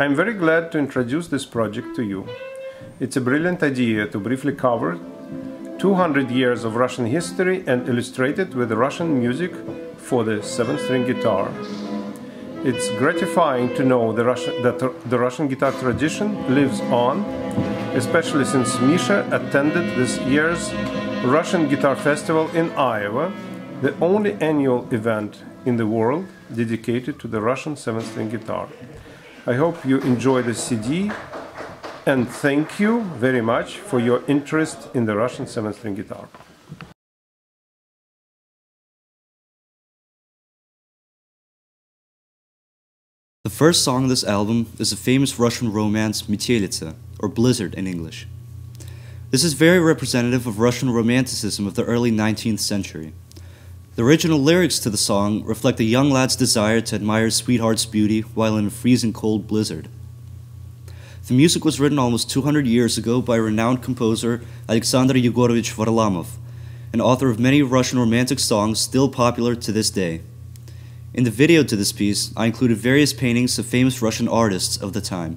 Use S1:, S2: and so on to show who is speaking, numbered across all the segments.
S1: I'm very glad to introduce this project to you. It's a brilliant idea to briefly cover 200 years of Russian history and illustrate it with Russian music for the 7-string guitar. It's gratifying to know that the Russian guitar tradition lives on, especially since Misha attended this year's Russian Guitar Festival in Iowa, the only annual event in the world dedicated to the Russian 7-string guitar. I hope you enjoy the CD and thank you very much for your interest in the Russian 7-string guitar.
S2: The first song on this album is a famous Russian romance, Metelitsa, or Blizzard in English. This is very representative of Russian romanticism of the early 19th century. The original lyrics to the song reflect a young lad's desire to admire his sweetheart's beauty while in a freezing cold blizzard. The music was written almost 200 years ago by renowned composer Alexander Yegorovich Varlamov, an author of many Russian romantic songs still popular to this day. In the video to this piece, I included various paintings of famous Russian artists of the time.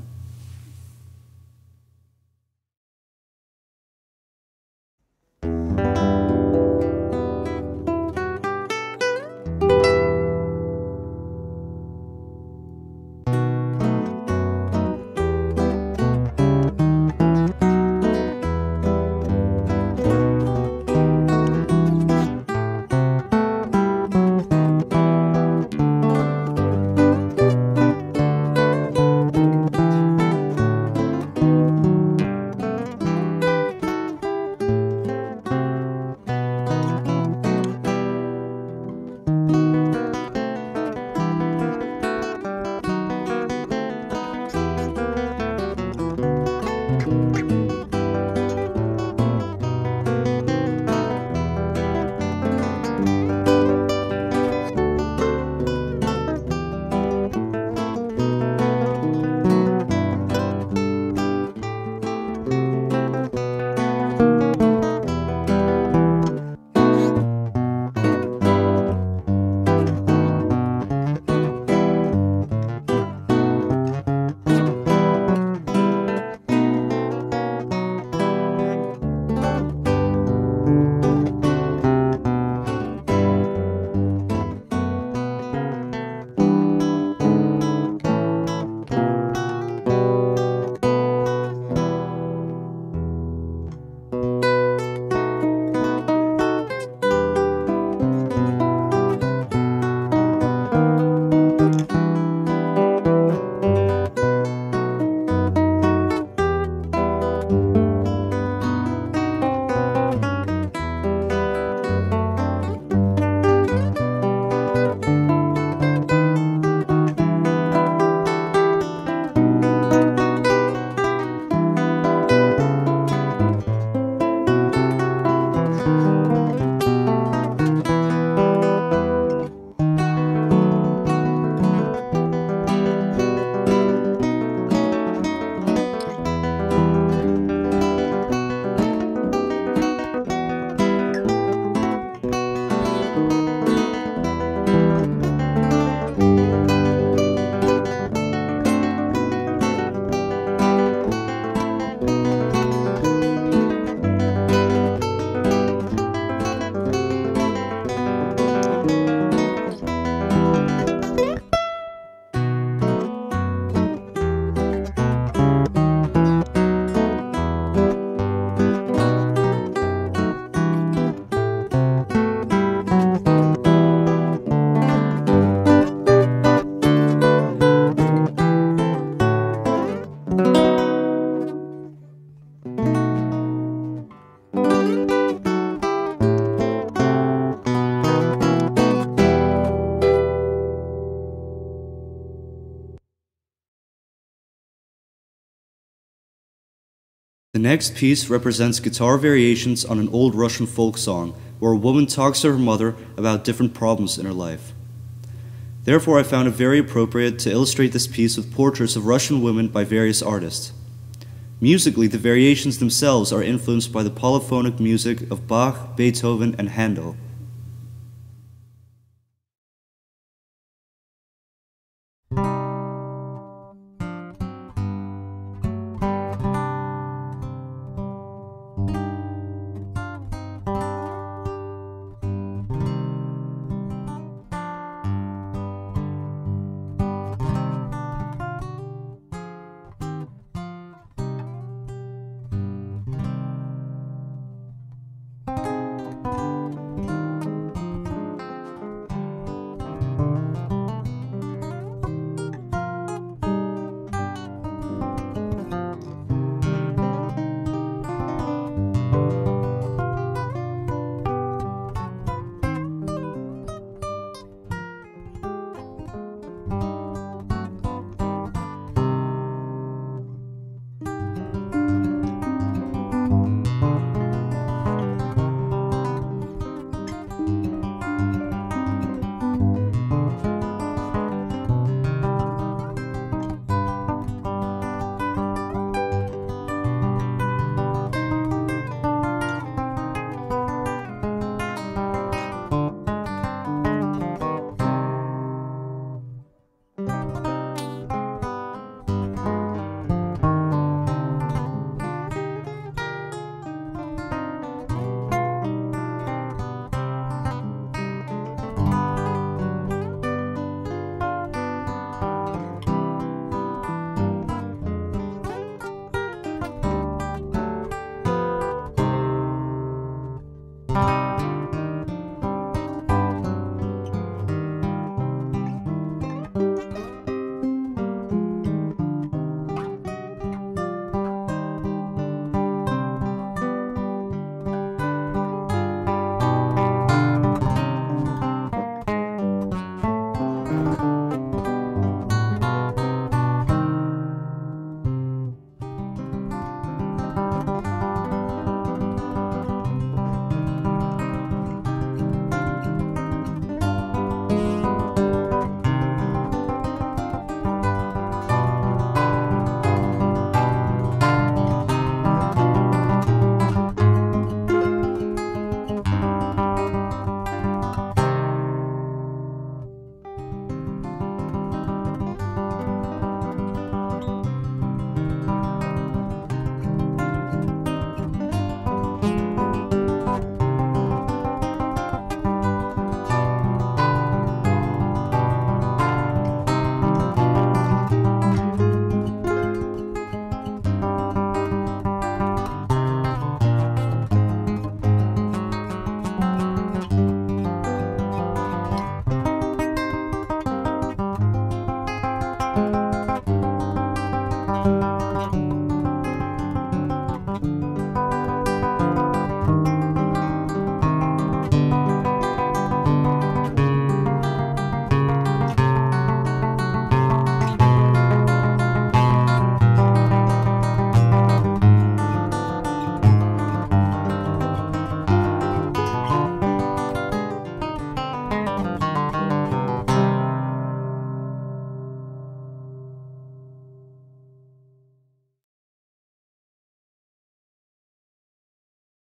S2: The next piece represents guitar variations on an old Russian folk song, where a woman talks to her mother about different problems in her life. Therefore, I found it very appropriate to illustrate this piece with portraits of Russian women by various artists. Musically, the variations themselves are influenced by the polyphonic music of Bach, Beethoven, and Handel.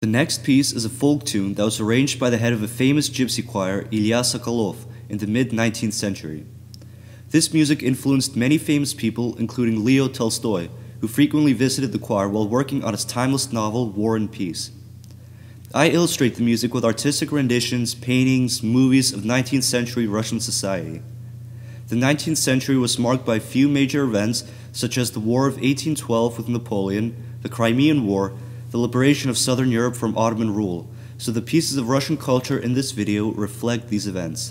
S2: The next piece is a folk tune that was arranged by the head of a famous gypsy choir, Ilya Sokolov, in the mid-19th century. This music influenced many famous people, including Leo Tolstoy, who frequently visited the choir while working on his timeless novel, War and Peace. I illustrate the music with artistic renditions, paintings, movies of 19th century Russian society. The 19th century was marked by a few major events, such as the War of 1812 with Napoleon, the Crimean War, the liberation of Southern Europe from Ottoman rule, so the pieces of Russian culture in this video reflect these events.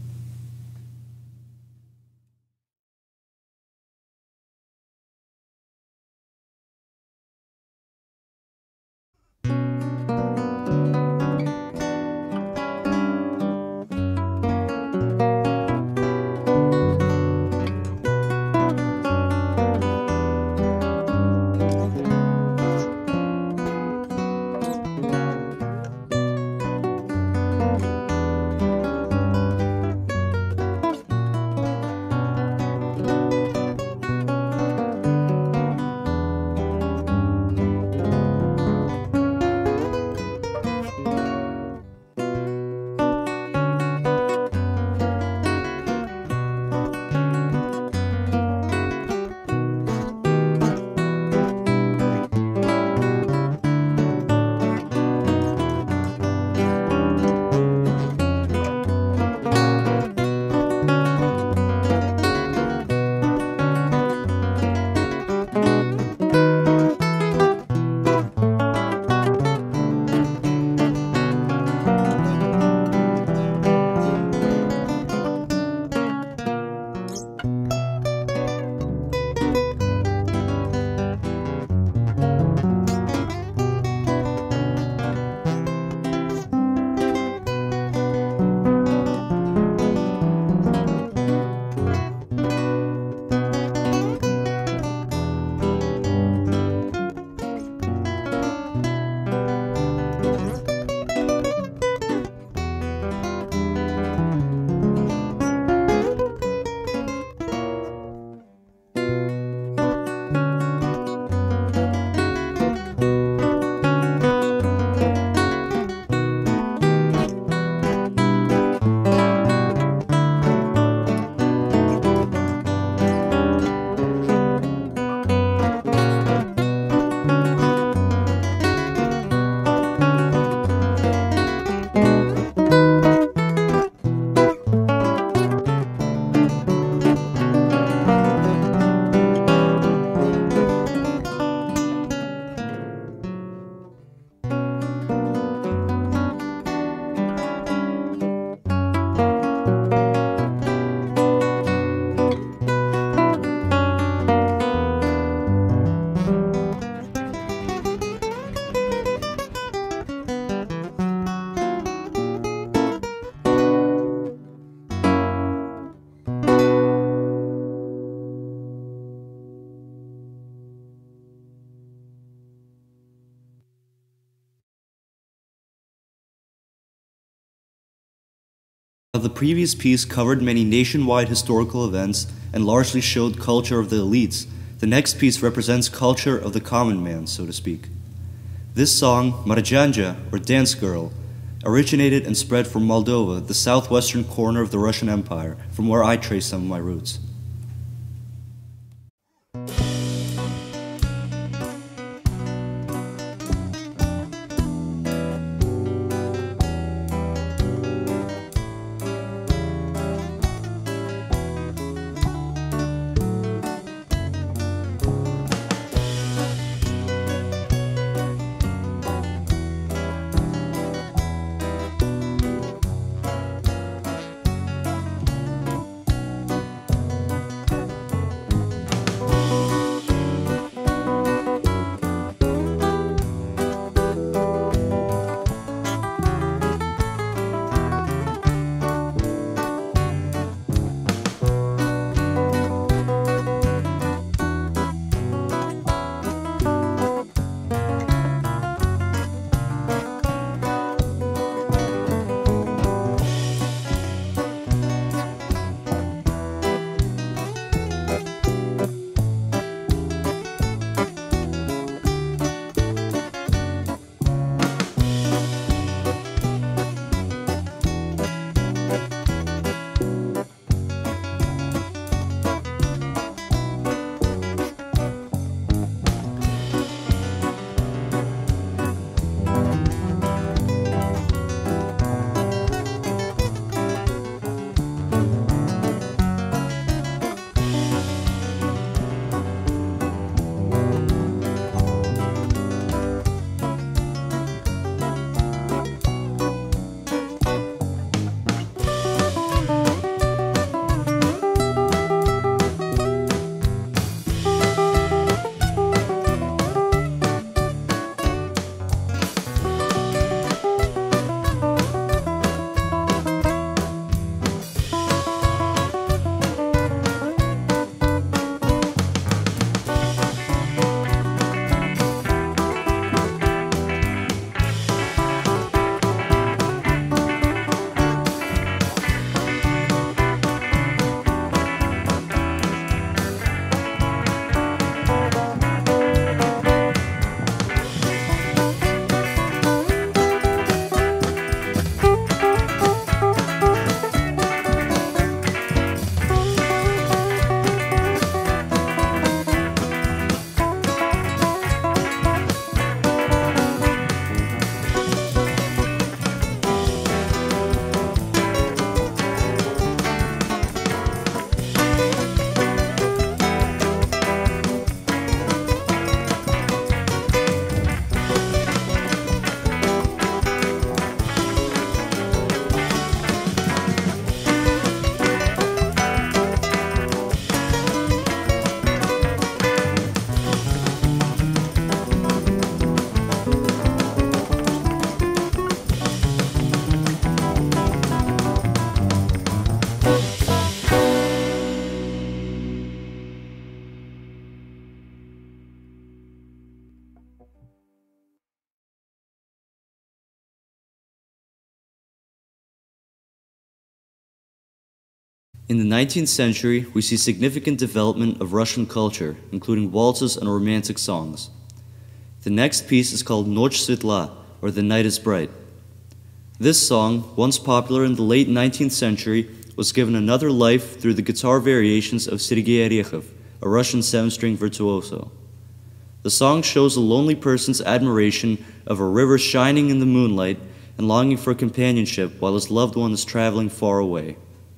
S2: The previous piece covered many nationwide historical events and largely showed culture of the elites. The next piece represents culture of the common man, so to speak. This song, Marjanja, or Dance Girl, originated and spread from Moldova, the southwestern corner of the Russian Empire, from where I trace some of my roots. In the 19th century, we see significant development of Russian culture, including waltzes and romantic songs. The next piece is called Noch Svetla, or The Night is Bright. This song, once popular in the late 19th century, was given another life through the guitar variations of Sergei Orekhov, a Russian 7-string virtuoso. The song shows a lonely person's admiration of a river shining in the moonlight and longing for companionship while his loved one is traveling far away.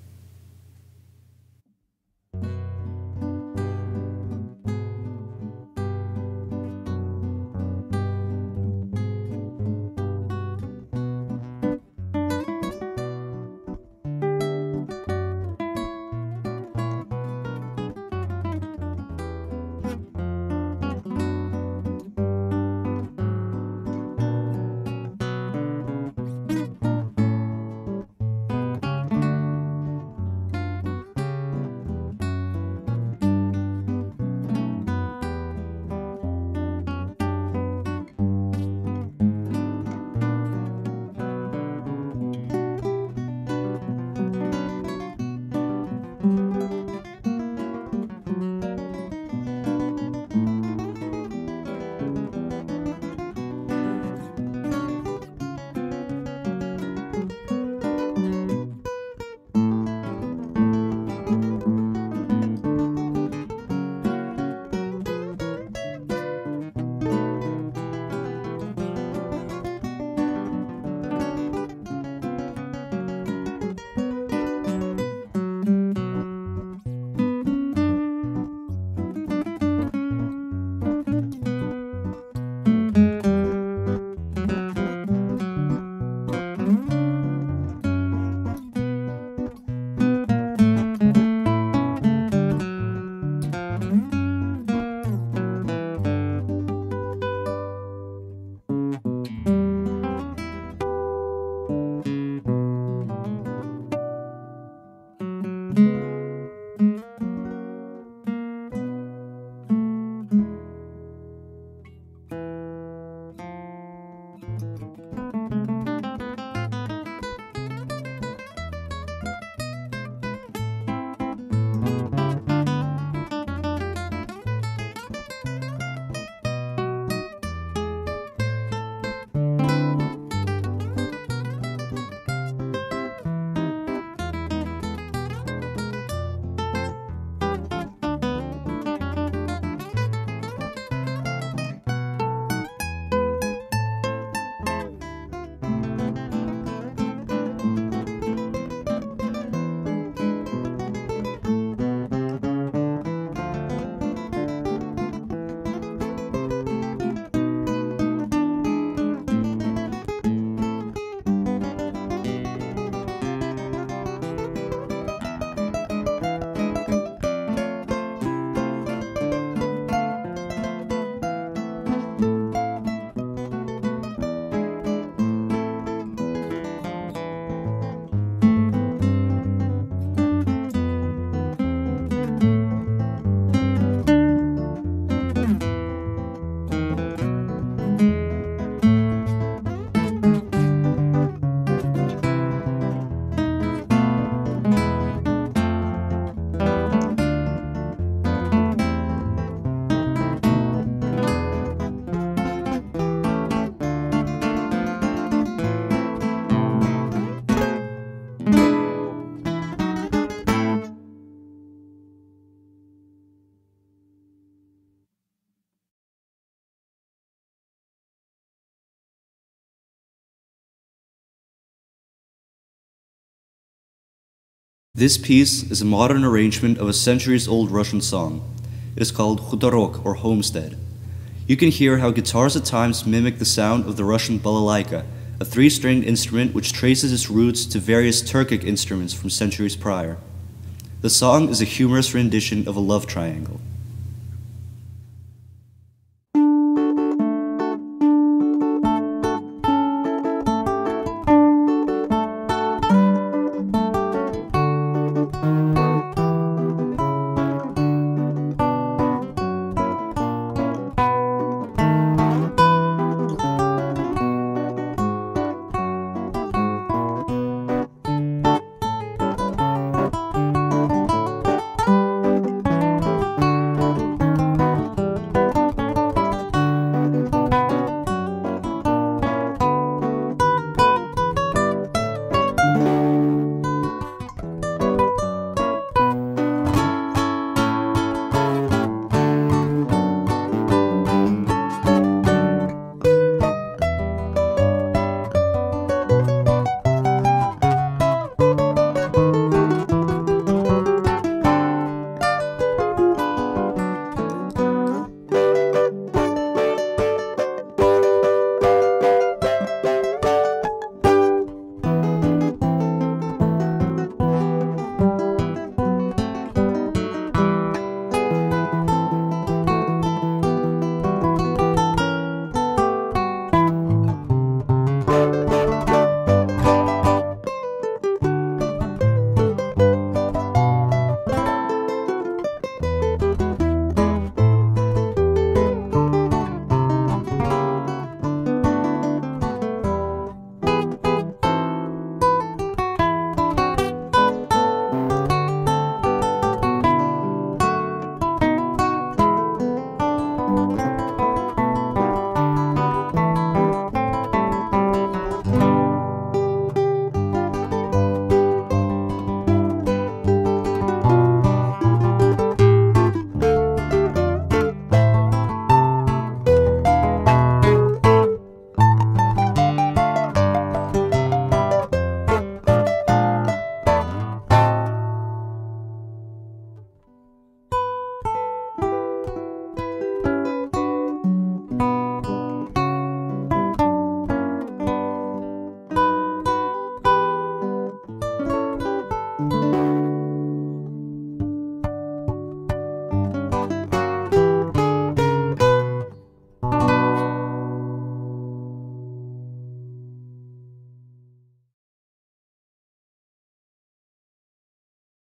S2: This piece is a modern arrangement of a centuries-old Russian song. It is called Khutorok, or Homestead. You can hear how guitars at times mimic the sound of the Russian balalaika, a 3-stringed instrument which traces its roots to various Turkic instruments from centuries prior. The song is a humorous rendition of a love triangle.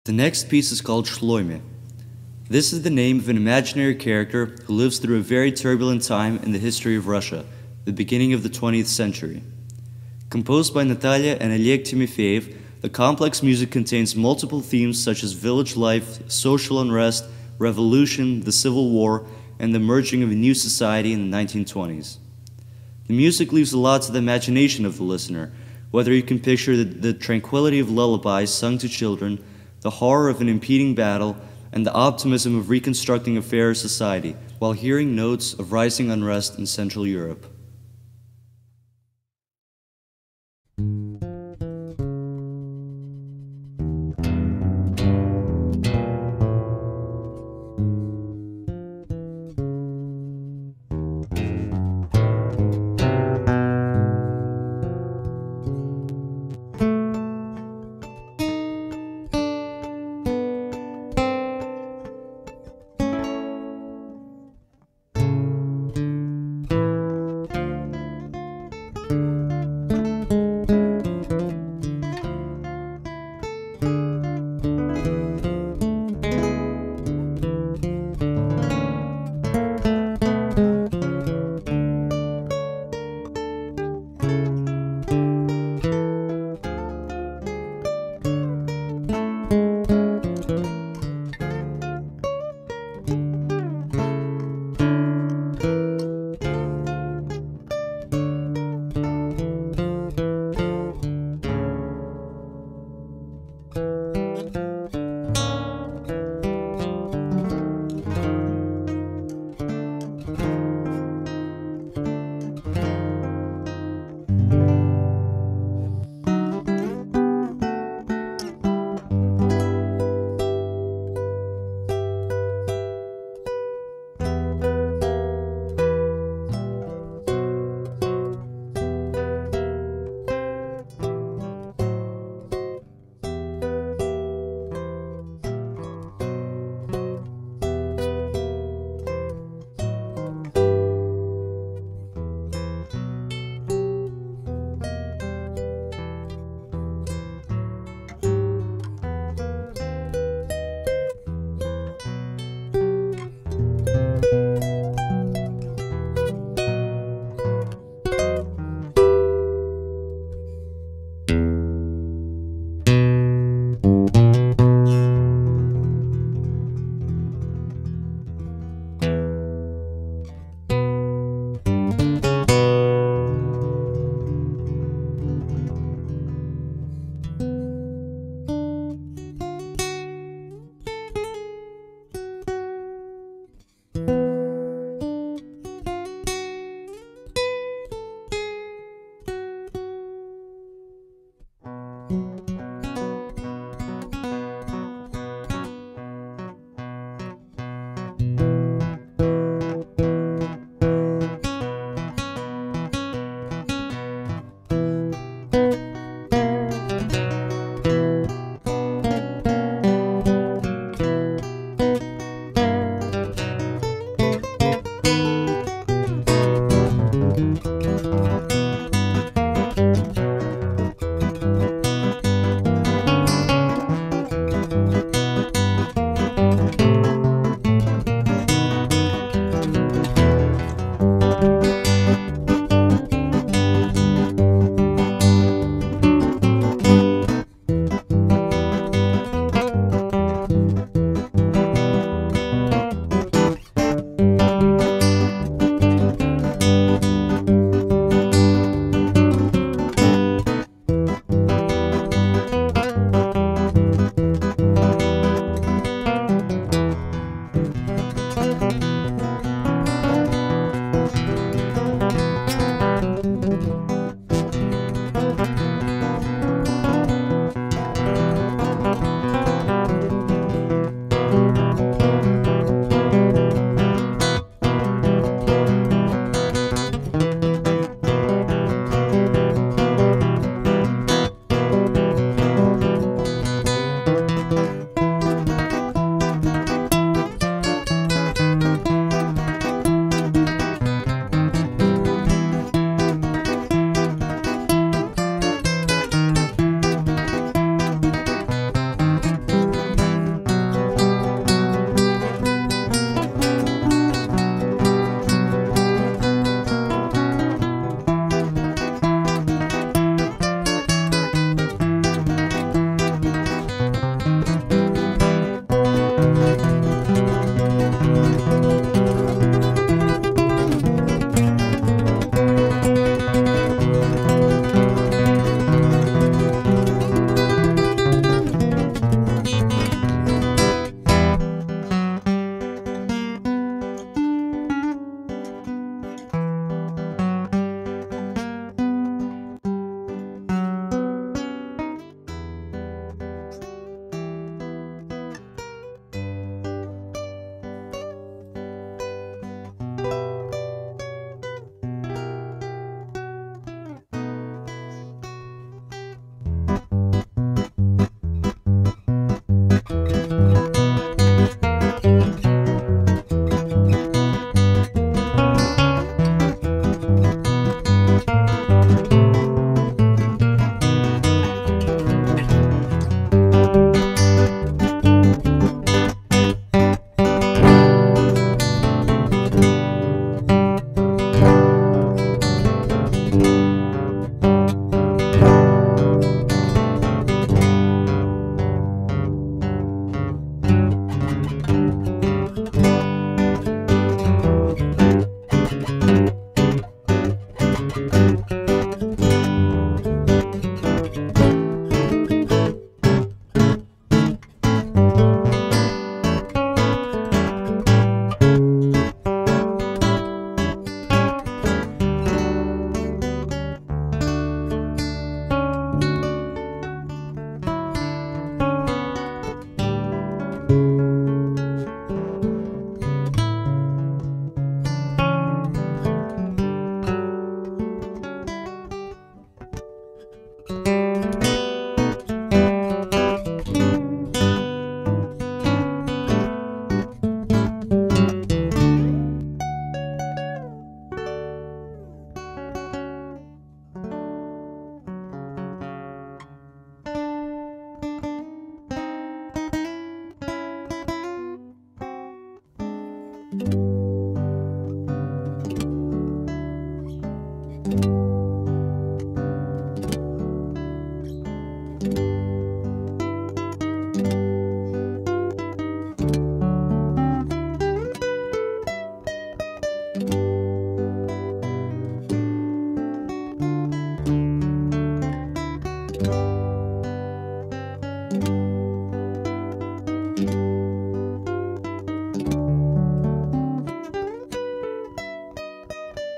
S2: The next piece is called Shloime. This is the name of an imaginary character who lives through a very turbulent time in the history of Russia, the beginning of the 20th century. Composed by Natalia and Oleg Timofeev, the complex music contains multiple themes such as village life, social unrest, revolution, the Civil War, and the merging of a new society in the 1920s. The music leaves a lot to the imagination of the listener, whether you can picture the tranquility of lullabies sung to children, the horror of an impending battle, and the optimism of reconstructing a fairer society, while hearing notes of rising unrest in Central Europe.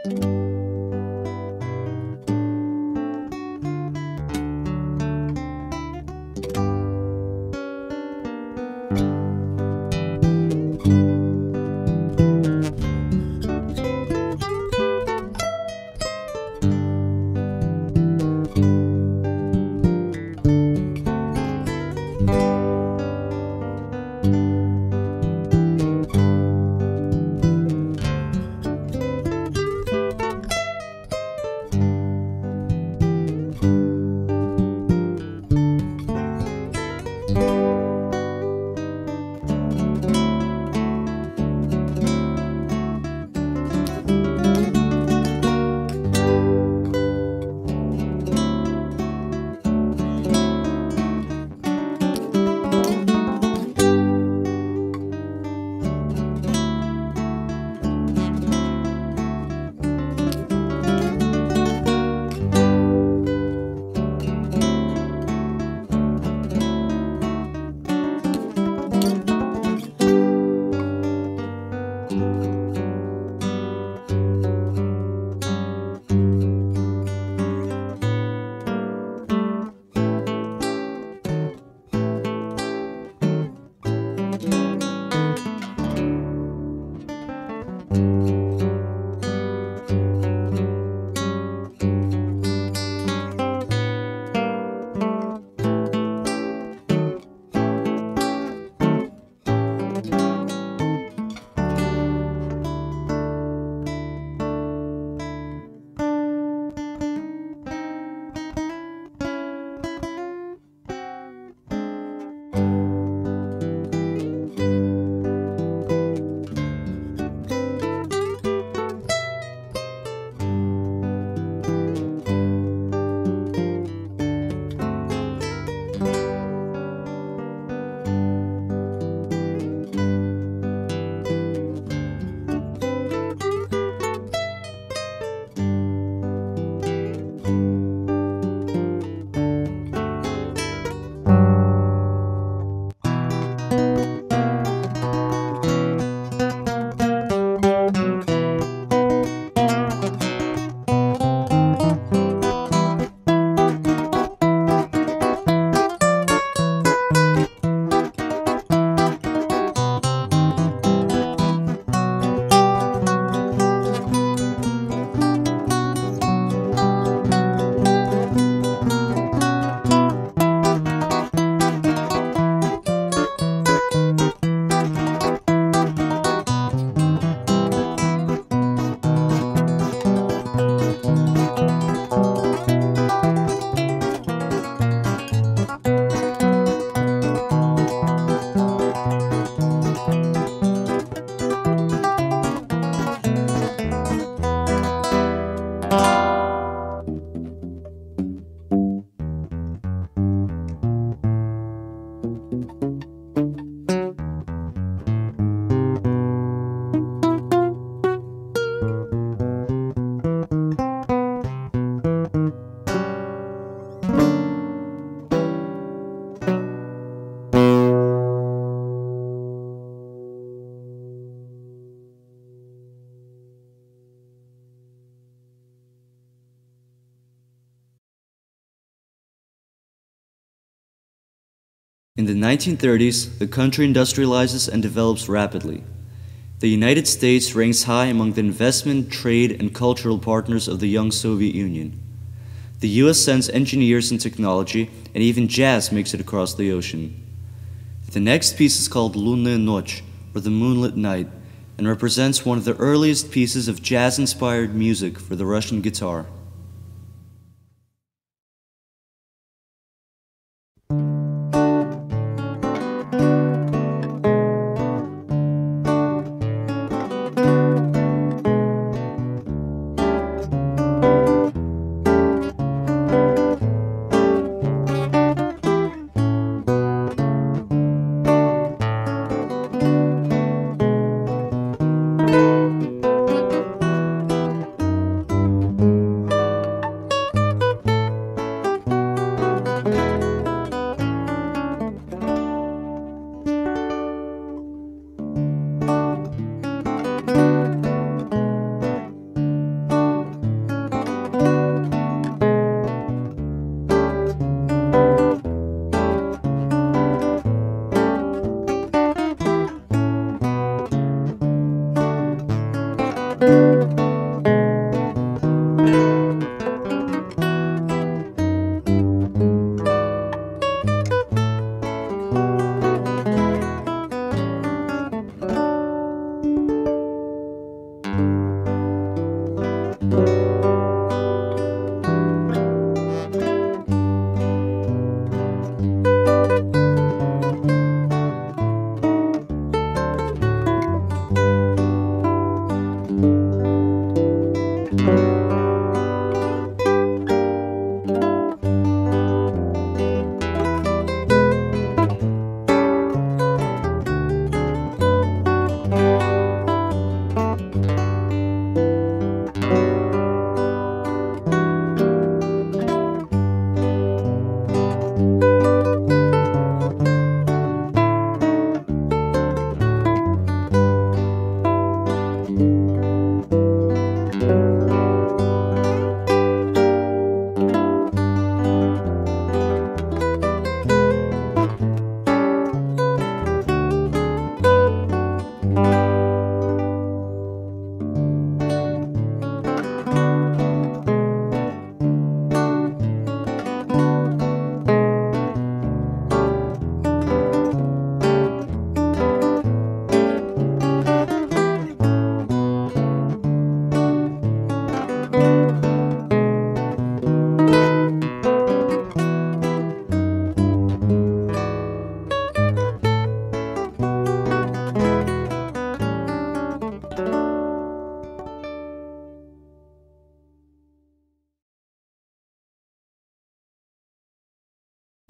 S2: In the 1930s, the country industrializes and develops rapidly. The United States ranks high among the investment, trade, and cultural partners of the young Soviet Union. The US sends engineers and technology, and even jazz makes it across the ocean. The next piece is called Lунная ночь, or the Moonlit Night, and represents one of the earliest pieces of jazz-inspired music for the Russian guitar.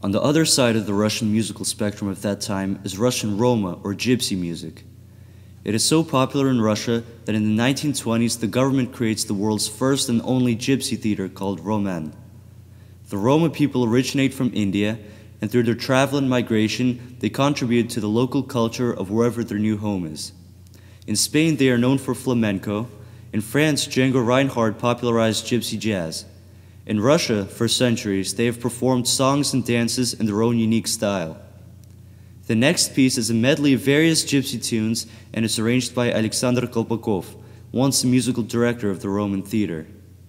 S2: On the other side of the Russian musical spectrum of that time is Russian Roma, or gypsy music. It is so popular in Russia that in the 1920s the government creates the world's first and only gypsy theater called Roman. The Roma people originate from India, and through their travel and migration, they contribute to the local culture of wherever their new home is. In Spain, they are known for flamenco. In France, Django Reinhardt popularized gypsy jazz. In Russia, for centuries, they have performed songs and dances in their own unique style. The next piece is a medley of various gypsy tunes and is arranged by Alexander Kolpakov, once the musical director of the Roman theater.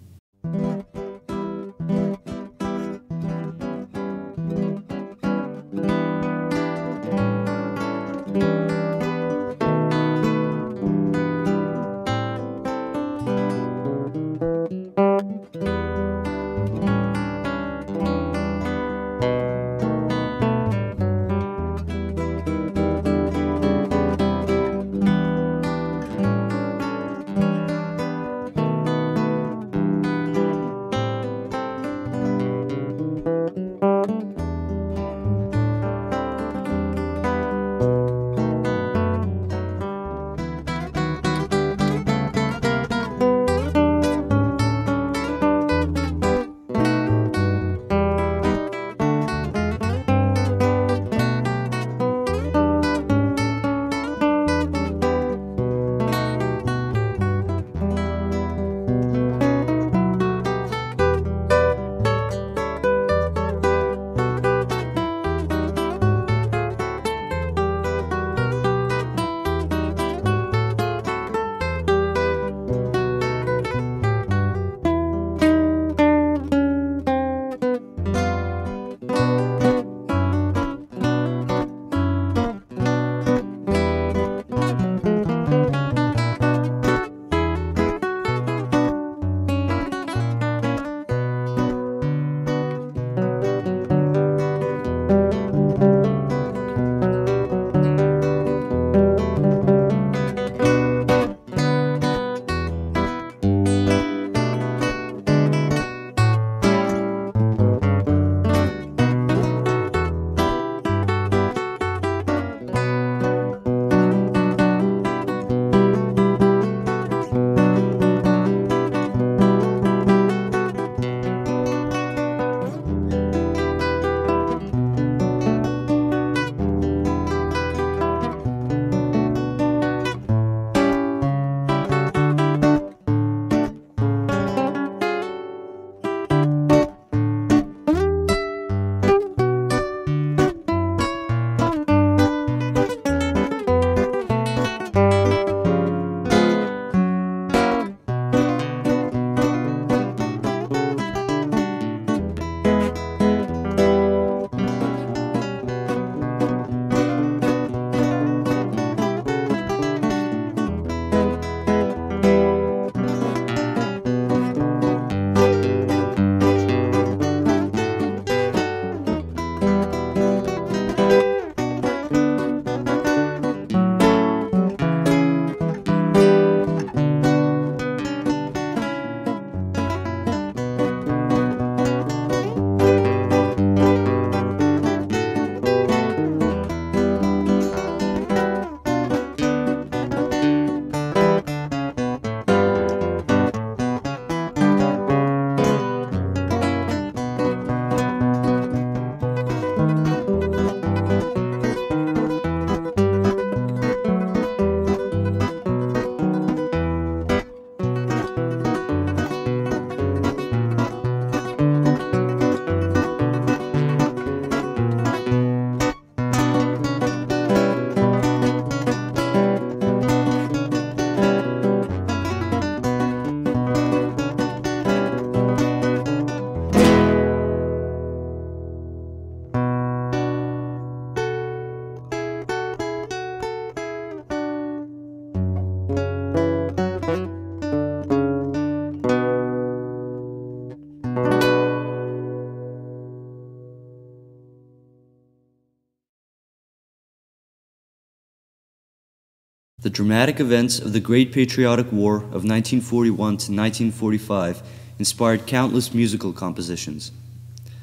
S2: The dramatic events of the Great Patriotic War of 1941 to 1945 inspired countless musical compositions.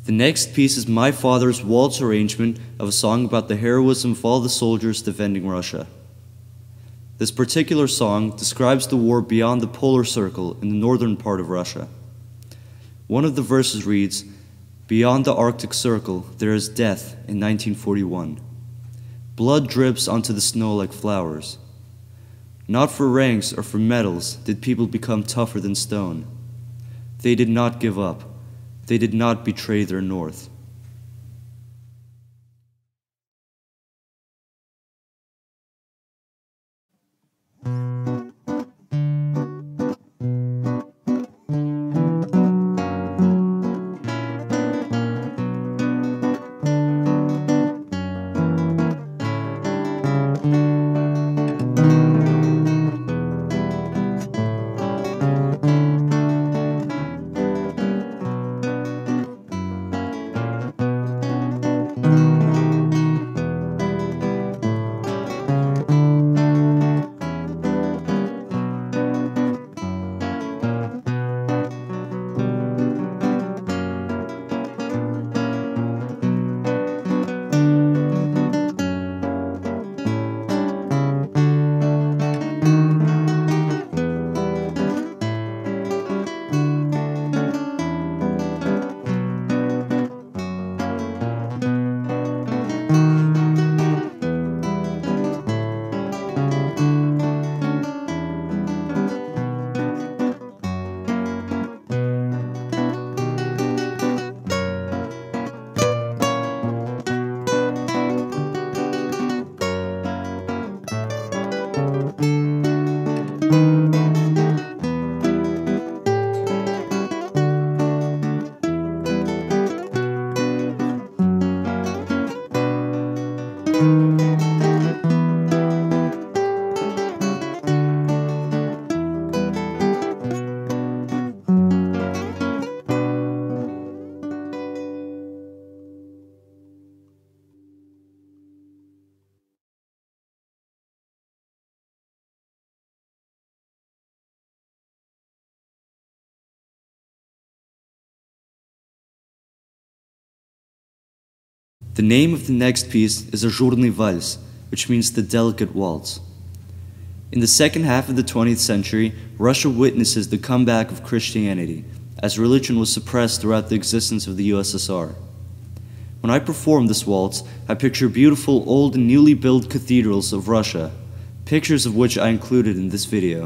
S2: The next piece is my father's waltz arrangement of a song about the heroism of all the soldiers defending Russia. This particular song describes the war beyond the polar circle in the northern part of Russia. One of the verses reads, "Beyond the Arctic Circle, there is death in 1941. Blood drips onto the snow like flowers. Not for ranks or for medals did people become tougher than stone. They did not give up. They did not betray their North." The name of the next piece is Ажурный Vals, which means the delicate waltz. In the second half of the 20th century, Russia witnesses the comeback of Christianity, as religion was suppressed throughout the existence of the USSR. When I perform this waltz, I picture beautiful old and newly built cathedrals of Russia, pictures of which I included in this video.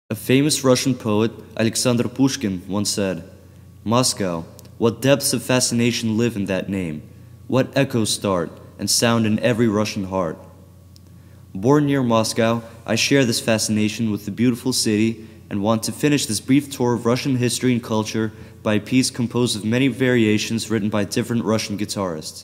S2: A famous Russian poet, Alexander Pushkin, once said, "Moscow, what depths of fascination live in that name, what echoes start and sound in every Russian heart." Born near Moscow, I share this fascination with the beautiful city and want to finish this brief tour of Russian history and culture by a piece composed of many variations written by different Russian guitarists.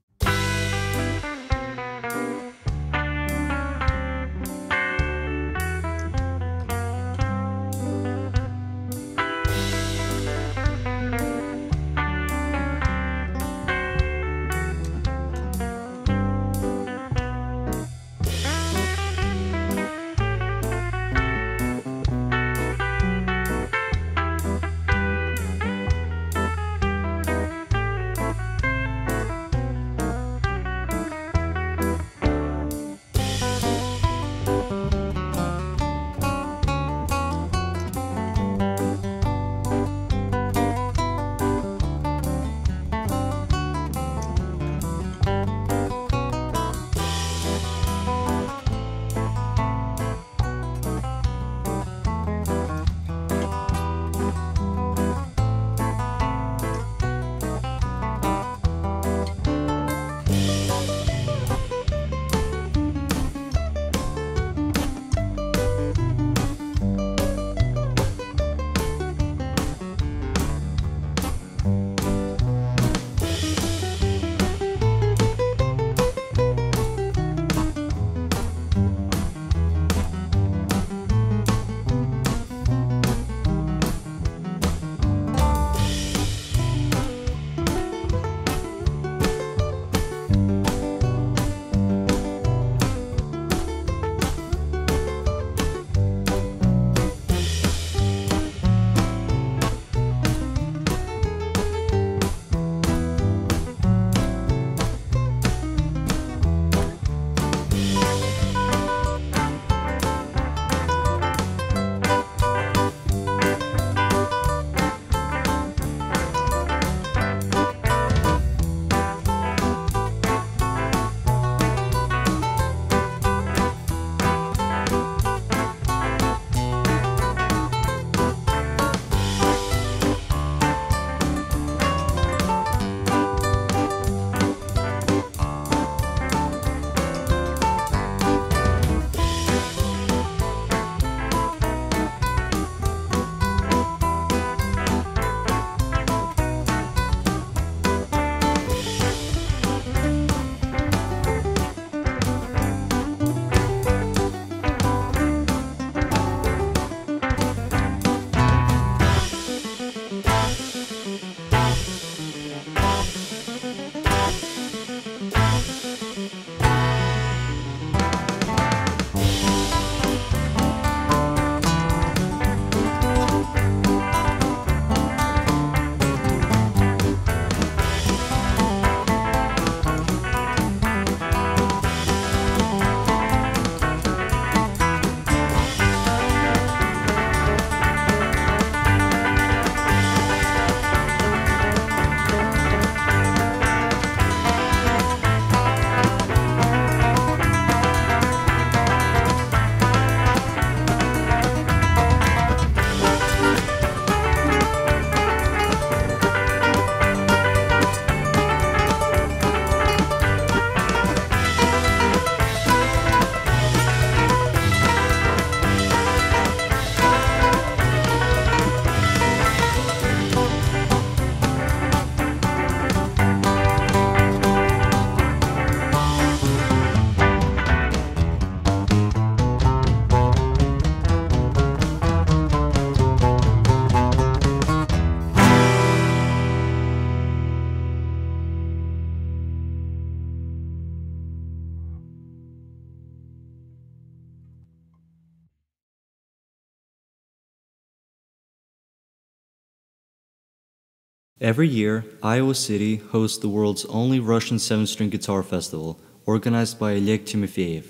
S2: Every year, Iowa City hosts the world's only Russian 7-string guitar festival, organized by Oleg Timofeyev.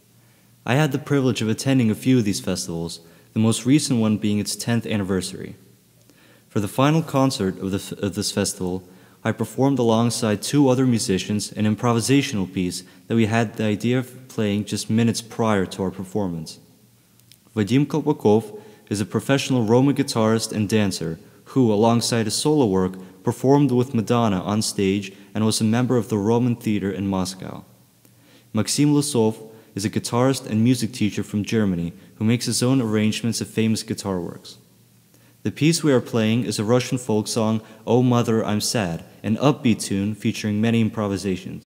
S2: I had the privilege of attending a few of these festivals, the most recent one being its 10th anniversary. For the final concert of this festival, I performed alongside two other musicians an improvisational piece that we had the idea of playing just minutes prior to our performance. Vadim Kolpakov, is a professional Roma guitarist and dancer who, alongside his solo work, performed with Madonna on stage and was a member of the Roman Theater in Moscow. Maxim Lusov is a guitarist and music teacher from Germany who makes his own arrangements of famous guitar works. The piece we are playing is a Russian folk song, "Oh Mother, I'm Sad," an upbeat tune featuring many improvisations.